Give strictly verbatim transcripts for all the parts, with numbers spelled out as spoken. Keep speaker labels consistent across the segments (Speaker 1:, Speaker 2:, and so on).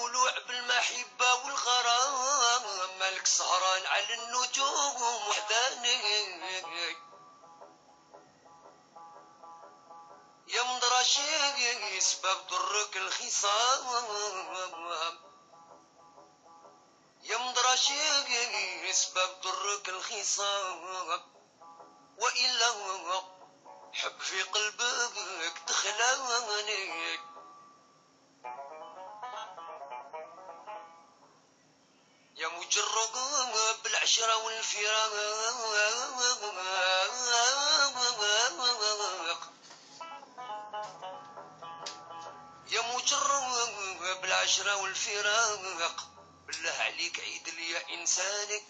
Speaker 1: مولوع بالمحبة والغرام، مالك سهران على النجوم وحداني. يا مدرشي سبب ضرك الخصام، يا مدرشي سبب ضرك الخصام، وإلا حب في قلبك تخلاني. يا مجرد بالعشرة والفراق، يا مجرد بالعشرة والفراق، بالله عليك عيد لي يا إنساني.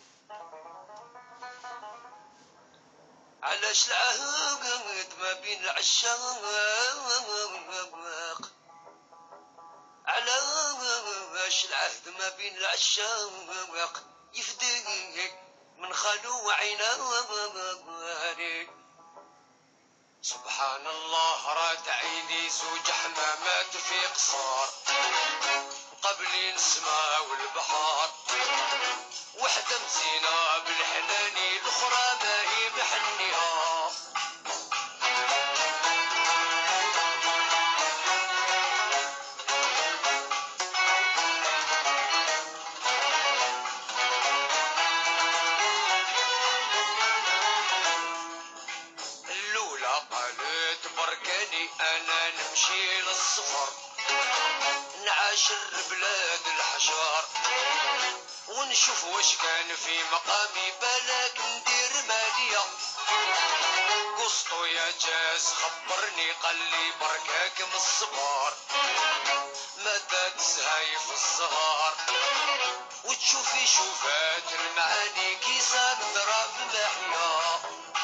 Speaker 1: علاش العهد ما بين العشاق، علاش العهد ما بين العشاق يفديك من خالو وعيناني. سبحان الله رات عيني زوج حمامات في قصار، قبلين السماء والبحار، وحدة مزينة بالحناني الأخرى باهي محنيها. الأولى قالت بركاني أنا نمشي للسفر، نعاشر بلاد الحشار، ونشوف واش كان في مقامي بالك ندير مالية. قسطو يا جاز خبرني قال لي بركاك من الصبار، متى تزهاي في السهار وتشوفي شوفات المعاني كيسان ضرب محيا.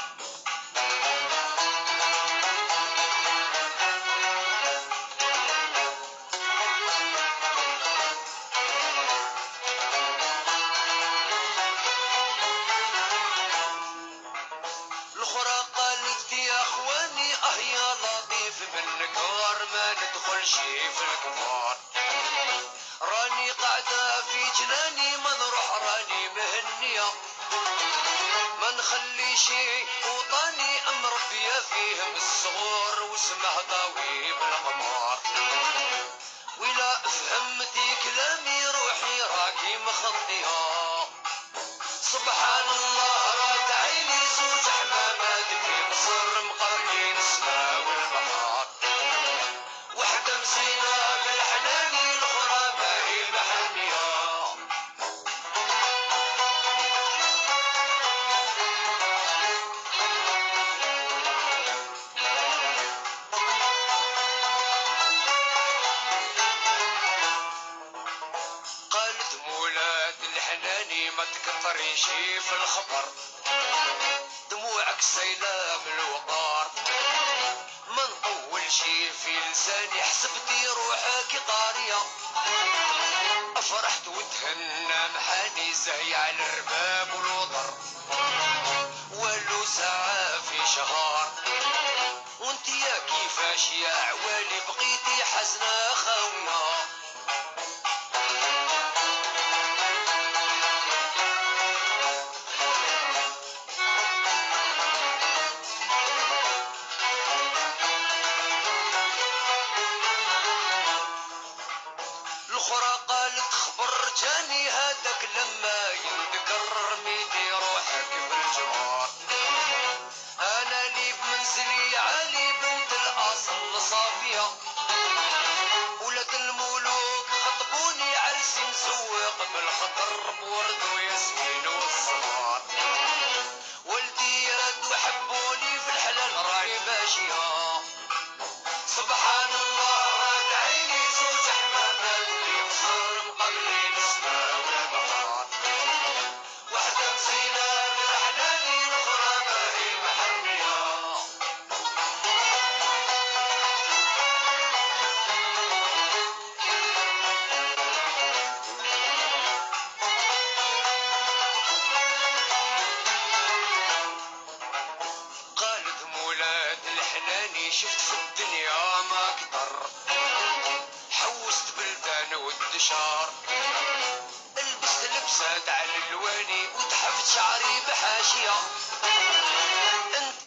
Speaker 1: الأخرى قالت يا اخواني اه يا لطيف بالنكار ما ندخلش في الكبار، راني قاعدة في جناني ما نروح راني مهنية، ما نخلي شي وطني ام ربيا فيه من الصغور واسمه ضاوي بالقمار. ولا فهمتي كلامي روحي راكي مخطيها. سبحان الله رات عيني زوج حمامات في مصر مقرنين السماء والبحار، وحدة مزينة بالحناني الأخرى باهي محنيها. قالت مولات الحناني ما تكتريش في الخبر، دموعك سيلة من الوقار، ما نطول شي في لساني حسبتي روحك قارية. افرحت وتهنى محاني زهي على الرباب والوطر، ولو ساعة في شهر، وانت يا كيفاش يا عوالي بقيتي حزنة خاوية. الأخرى قالت خبر جاني هذاك لما يذكر رميتي روحك بالجوار، أنا لي بمنزلي علي بنت الأصل صافية، ولاد الملوك خطبوني عرسي مسوق بالخضر بورد وياسمين والصفار، والديات وحبوني في الحلال راني ماشية. سبحان الله راد عيني زوج حمامات في مصر مقبلين السماء والبحار، وحدة مزينة بالحناني الأخرى باهي محنية. قالت مولات الحناني زاد على الواني وتحفت شعري بحاشية. انت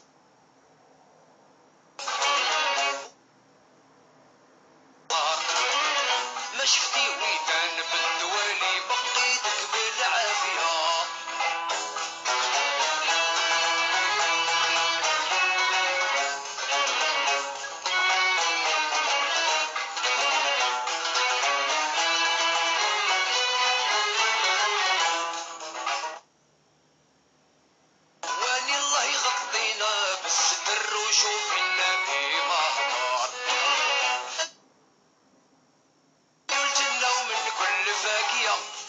Speaker 1: ما شفتي ويدان بالدوالي بقيتك بالعافية. واني الله يغطينا بالستر وشوف النبي مهضار والجنة ومن كل فاكية.